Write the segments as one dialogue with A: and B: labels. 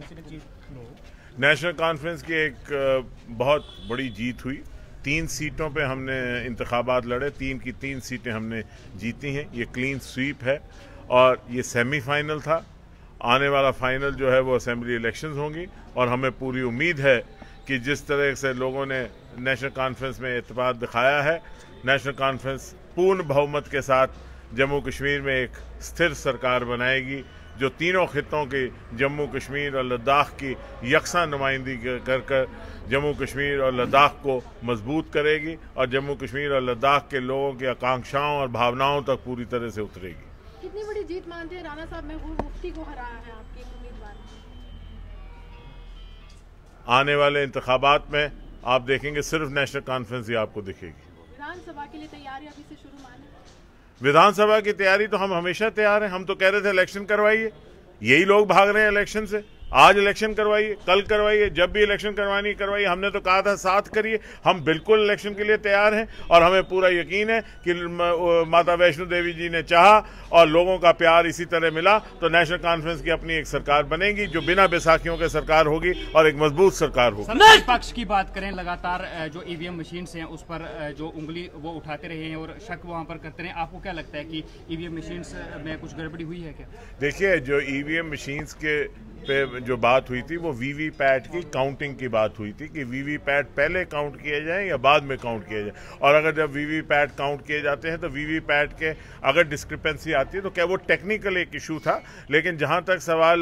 A: National conference की एक बहुत बड़ी जीत हुई। 3 सीटों पे हमने इंतखाबात लड़े, 3 की 3 सीटें हमने जीती हैं। ये क्लीन स्वीप है और ये सेमीफाइनल था। आने वाला फाइनल जो है वो असेंबली इलेक्शंस होंगी और हमें पूरी उम्मीद है कि जिस तरह से लोगों ने नेशनल कॉन्फ्रेंस में इत्तेफाक दिखाया है, नेशनल कॉन्फ्रेंस पूर्ण बहुमत के साथ जम्मू कश्मीर में एक स्थिर सरकार बनाएगी जो तीनों खित्तों की, जम्मू कश्मीर और लद्दाख की यकसा नुमाइंदगी कर जम्मू कश्मीर और लद्दाख को मजबूत करेगी और जम्मू कश्मीर और लद्दाख के लोगों की आकांक्षाओं और भावनाओं तक पूरी तरह से उतरेगी।
B: कितनी बड़ी जीत मानते हैं राणा साहब महबूब मुफ्ती को हराया है आपके उम्मीदवार?
A: आने वाले इंतखाबात में आप देखेंगे सिर्फ नेशनल कॉन्फ्रेंस ही आपको दिखेगी।
B: विधानसभा के लिए तैयारी अभी से शुरू माने?
A: विधानसभा की तैयारी तो हम हमेशा तैयार हैं। हम तो कह रहे थे इलेक्शन करवाइए, यही लोग भाग रहे हैं इलेक्शन से। आज इलेक्शन करवाइए, कल करवाइए, जब भी इलेक्शन करवानी करवाइए। हमने तो कहा था साथ करिए। हम बिल्कुल इलेक्शन के लिए तैयार हैं और हमें पूरा यकीन है कि माता वैष्णो देवी जी ने चाहा और लोगों का प्यार इसी तरह मिला तो नेशनल कॉन्फ्रेंस की अपनी एक सरकार बनेगी जो बिना बैसाखियों के सरकार होगी और एक मजबूत सरकार होगी।
C: विपक्ष की बात करें, लगातार जो ईवीएम मशीन हैं उस पर जो उंगली वो उठाते रहे हैं और शक वहां पर करते रहे। आपको क्या लगता है कि ईवीएम मशीन में कुछ गड़बड़ी हुई है क्या?
A: देखिए, जो ईवीएम मशीन के पे जो बात हुई थी वो वीवीपैट की काउंटिंग की बात हुई थी कि वीवीपैट पहले काउंट किए जाएं या बाद में काउंट किए जाएं। और अगर जब वीवीपैट काउंट किए जाते हैं तो वीवीपैट के अगर डिस्क्रिपेंसी आती है तो क्या वो टेक्निकल एक इशू था। लेकिन जहां तक सवाल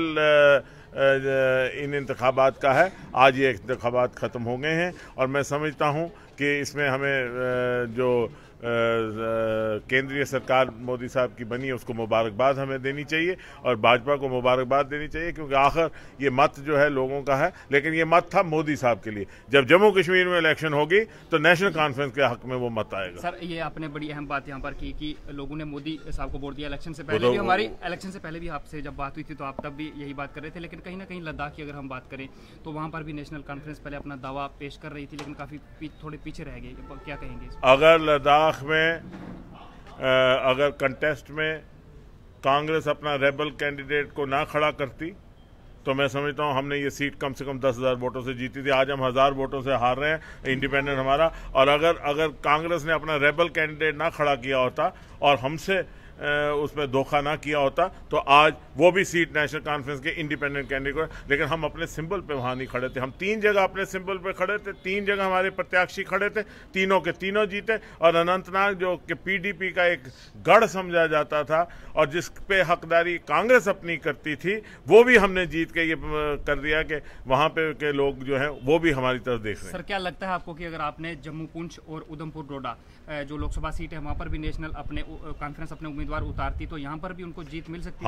A: इन इंतखाबात का है, आज ये इंतखाबात ख़त्म हो गए हैं और मैं समझता हूं कि इसमें हमें जो केंद्रीय सरकार मोदी साहब की बनी है उसको मुबारकबाद हमें देनी चाहिए और भाजपा को मुबारकबाद देनी चाहिए क्योंकि आखिर ये मत जो है लोगों का है। लेकिन ये मत था मोदी साहब के लिए। जब जम्मू कश्मीर में इलेक्शन होगी तो नेशनल कॉन्फ्रेंस के हक में वो मत आएगा।
C: सर, ये आपने बड़ी अहम बात यहाँ पर की कि लोगों ने मोदी साहब को वोट दिया। इलेक्शन से पहले भी हमारी इलेक्शन से पहले भी आपसे जब बात हुई थी तो आप तब भी यही बात कर रहे थे। लेकिन कहीं ना कहीं लद्दाख की अगर हम बात करें तो वहाँ पर भी नेशनल कॉन्फ्रेंस पहले अपना दावा पेश कर रही थी लेकिन काफ़ी थोड़े पीछे रह गए। क्या कहेंगे?
A: अगर लद्दाख में अगर कंटेस्ट में कांग्रेस अपना रेबल कैंडिडेट को ना खड़ा करती तो मैं समझता हूं हमने ये सीट कम से कम 10,000 वोटों से जीती थी। आज हम 1000 वोटों से हार रहे हैं, इंडिपेंडेंट हमारा। और अगर कांग्रेस ने अपना रेबल कैंडिडेट ना खड़ा किया होता और हमसे उसमें धोखा ना किया होता तो आज वो भी सीट नेशनल कॉन्फ्रेंस के इंडिपेंडेंट कैंडिडेट। लेकिन हम अपने सिंबल पे वहां नहीं खड़े थे। हम 3 जगह अपने सिंबल पे खड़े थे, 3 जगह हमारे प्रत्याशी खड़े थे, तीनों के तीनों जीते। और अनंतनाग जो कि पीडीपी का एक गढ़ समझा जाता था और जिस पे हकदारी कांग्रेस अपनी करती थी वो भी हमने जीत के ये कर दिया कि वहां पे के लोग जो है वो भी हमारी तरफ देख रहे हैं।
C: सर, क्या लगता है आपको कि अगर आपने जम्मू, पुंछ और उधमपुर डोडा जो लोकसभा सीट है वहां पर भी नेशनल अपने कॉन्फ्रेंस अपने उम्मीदवार उतारती तो यहाँ पर भी उनको जीत मिल सकती है?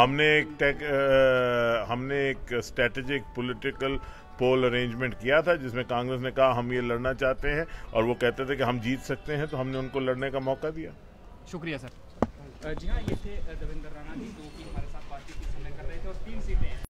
A: हमने एक स्ट्रेटेजिक पॉलिटिकल पोल अरेंजमेंट किया था जिसमें कांग्रेस ने कहा हम ये लड़ना चाहते हैं और वो कहते थे कि हम जीत सकते हैं तो हमने उनको लड़ने का मौका दिया।
C: शुक्रिया सर। जी हाँ, ये थे दविंदर राणा जी जो कि हमारे साथ बातचीत कर रहे थे और 3 सीटें